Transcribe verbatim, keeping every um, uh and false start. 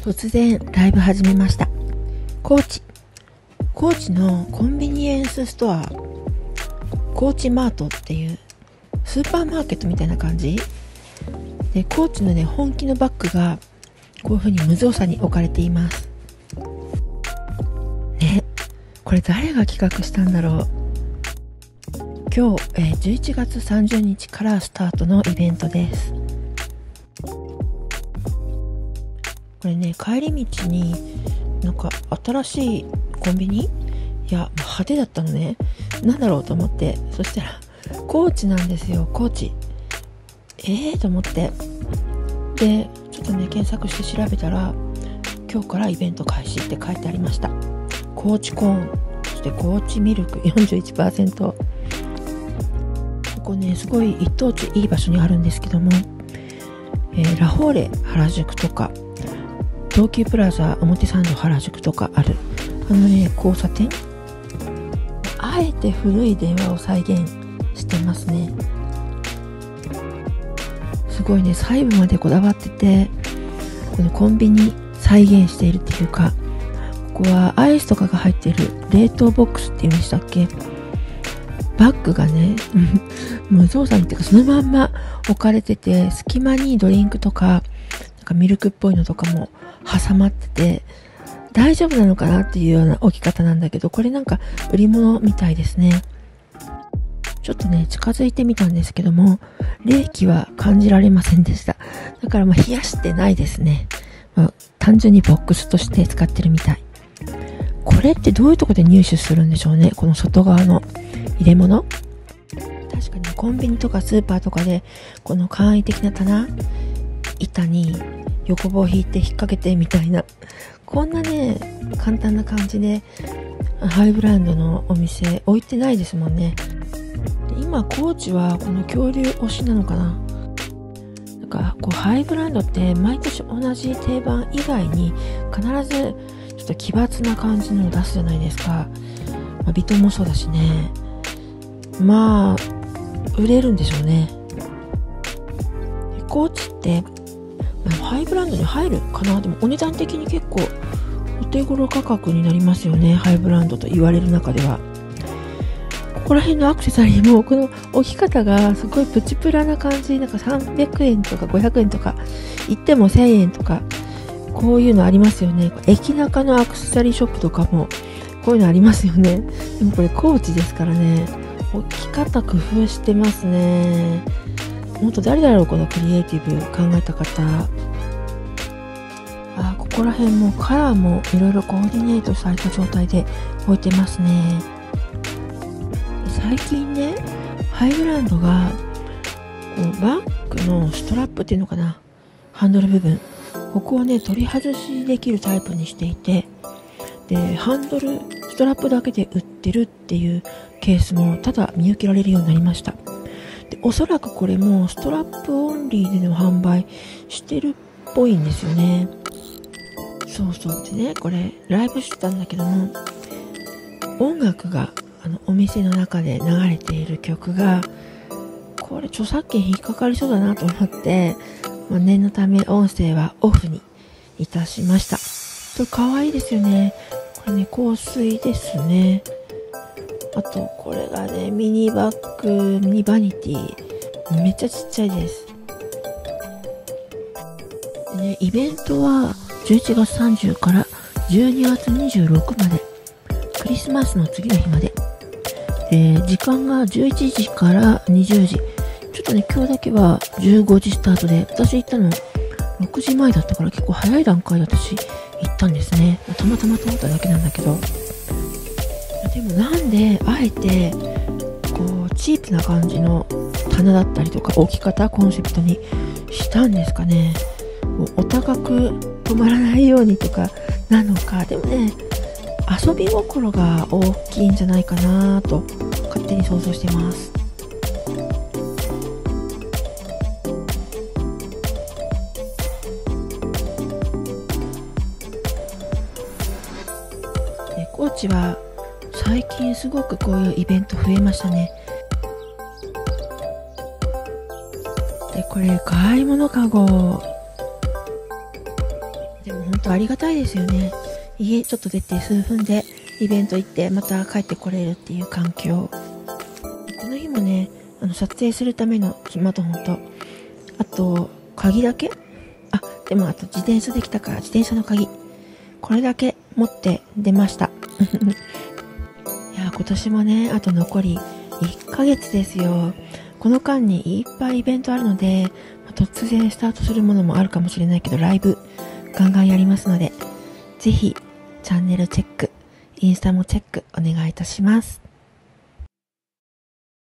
突然ライブ始めました。高知高知のコンビニエンスストア、高知マートっていうスーパーマーケットみたいな感じで、高知のね本気のバッグがこういう風に無造作に置かれていますね。これ誰が企画したんだろう。今日、えー、じゅういちがつさんじゅうにちからスタートのイベントです。これね、帰り道になんか新しいコンビニ、いや派手だったのね。なんだろうと思って、そしたら高知なんですよ。高知えーと思って、でちょっとね検索して調べたら、今日からイベント開始って書いてありました。高知コーン、そして高知ミルク よんじゅういちパーセント。 ここねすごい一等地いい場所にあるんですけども、えー、ラフォーレ原宿とか東急プラザ表参道原宿とかあるあのね交差点、あえて古い電話を再現してますね。すごいね、細部までこだわってて、このコンビニ再現しているっていうか、ここはアイスとかが入っている冷凍ボックスっていうんでしたっけ。バッグがね無造作にっていうかそのまんま置かれてて、隙間にドリンクとかなんかミルクっぽいのとかも挟まってて、大丈夫なのかなっていうような置き方なんだけど、これなんか売り物みたいですね。ちょっとね近づいてみたんですけども、冷気は感じられませんでした。だからまあ冷やしてないですね。まあ、単純にボックスとして使ってるみたい。これってどういうところで入手するんでしょうね、この外側の入れ物。確かにコンビニとかスーパーとかでこの簡易的な棚板に横棒を引いて引っ掛けてみたいな、こんなね簡単な感じでハイブランドのお店置いてないですもんね。今高知はこの恐竜推しなのかな。なんかこうハイブランドって毎年同じ定番以外に必ずちょっと奇抜な感じのを出すじゃないですか。まあ、ビトンもそうだしね。まあ売れるんでしょうね。高知ってハイブランドに入るかな。でもお値段的に結構お手頃価格になりますよね、ハイブランドと言われる中では。ここら辺のアクセサリーもこの置き方がすごいプチプラな感じ。なんかさんびゃくえんとかごひゃくえんとか言ってもせんえんとか、こういうのありますよね。駅中のアクセサリーショップとかもこういうのありますよね。でもこれ高知ですからね、置き方工夫してますね。ほんと誰だろう、このクリエイティブ考えた方。あ、ここら辺もカラーもいろいろコーディネートされた状態で置いてますね。最近ねハイブランドがこうバッグのストラップっていうのかな、ハンドル部分、ここをね取り外しできるタイプにしていて、でハンドルストラップだけで売ってるっていうケースも多々見受けられるようになりました。でおそらくこれもストラップオンリーでの販売してるっぽいんですよね。そうそうでね、これライブしてたんだけども、音楽があのお店の中で流れている曲が、これ著作権引っかかりそうだなと思って、まあ、念のため音声はオフにいたしました。これ可愛いですよね。これね香水ですね。あとこれがねミニバッグ、ミニバニティ、めっちゃちっちゃいです。でね、イベントはじゅういちがつさんじゅうからじゅうにがつにじゅうろくまで、クリスマスの次の日まで。えー、時間がじゅういちじからにじゅうじ。ちょっとね今日だけはじゅうごじスタートで、私行ったのろくじまえだったから結構早い段階で私行ったんですね。たまたま通っただけなんだけど、でもなんであえてこうチープな感じの棚だったりとか置き方コンセプトにしたんですかね。お高く止まらないようにとかなのか。でもね遊び心が大きいんじゃないかなと勝手に想像してます。で高知は最近すごくこういうイベント増えましたね。でこれ買い物かごでも本当ありがたいですよね。家ちょっと出て数分でイベント行ってまた帰ってこれるっていう環境。この日もね、あの撮影するためのスマートフォンと、あと鍵だけ、あ、でもあと自転車できたから自転車の鍵、これだけ持って出ました。いや、今年もね、あと残りいっかげつですよ。この間にいっぱいイベントあるので、突然スタートするものもあるかもしれないけど、ライブガンガンやりますので、ぜひチャンネルチェック、インスタもチェックお願いいたします。